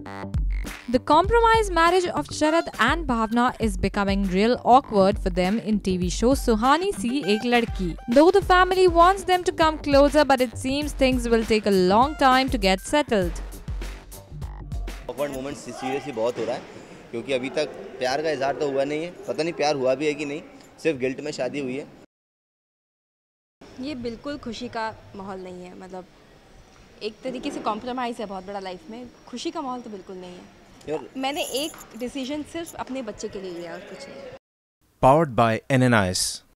The compromise marriage of Sharad and Bhavna is becoming real awkward for them in TV show Suhani Si Ek Ladki. Though the family wants them to come closer, but it seems things will take a long time to get settled. Awkward moment seriously बहुत हो रहा है क्योंकि अभी तक प्यार का इजहार तो हुआ नहीं है, पता नहीं प्यार हुआ भी है कि नहीं, सिर्फ गिल्ट में शादी हुई है। ये बिल्कुल खुशी का माहौल नहीं है, मतलब एक तरीके से कॉम्प्रोमाइज़ है बहुत बड़ा लाइफ में, खुशी का माहौल तो बिल्कुल नहीं है। मैंने एक डिसीजन सिर्फ अपने बच्चे के लिए लिया और कुछ नहीं। Powered by NNIS.